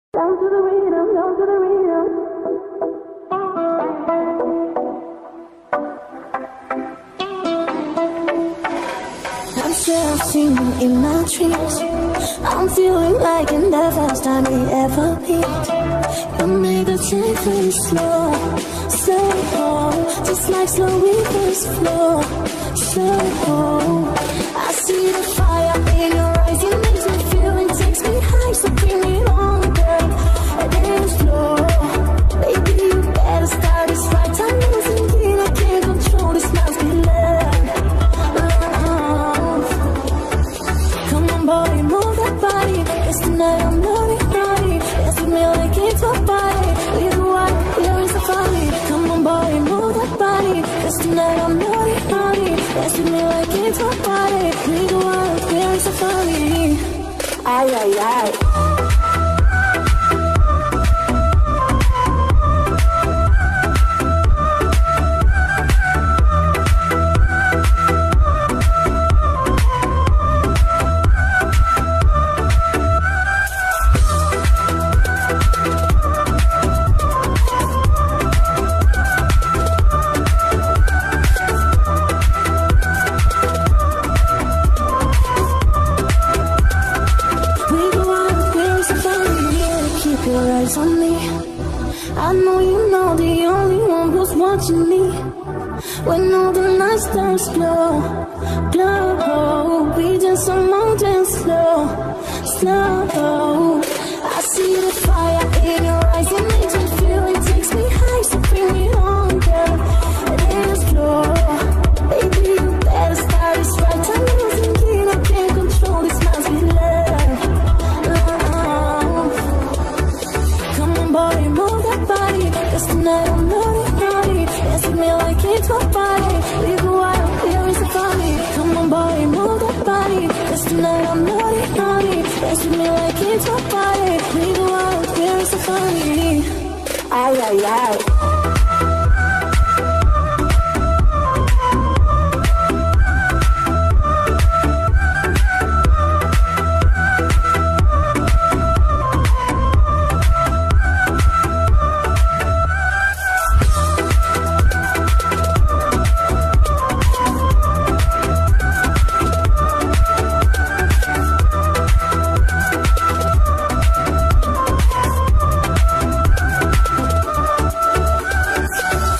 Down to the rhythm, down to the rhythm. I'm sure I've seen you in my dreams. I'm feeling like in the first time we ever meet. You made the change very slow, slow, just like slow rivers flow, slow. I see the fire in your eyes, it makes me feel, it takes me high, so bring it on, girl, and dance floor. Baby, you better start this right, I'm losing it, I can't control this, must be love. Come on boy, move that body, cause tonight I'm naughty, naughty. Dance with me like it's a party, we go out, R-NCM. Come on boy, move that body, cause tonight I'm naughty, naughty. Dance with me like it's a party, we go out, R-NCM. Ay, ay, ay. Your eyes on me, I know you know the only one who's watching me. When all the night stars glow, glow, we dance some more, dance slow, slow. I see the fire in your eyes, it makes me feel, it takes me high, so bring it on, girl, dance slow. Baby, you better start this right, I'm losing it, I can't control this, must be love. Boy, move that body, cause tonight I'm naughty, naughty. Dance with me like it's a party, we go out, R-NCM. Come on boy, move that body, cause tonight I'm naughty, naughty. Dance with me like it's a party, we go out, R-NCM. Ay, ay, ay.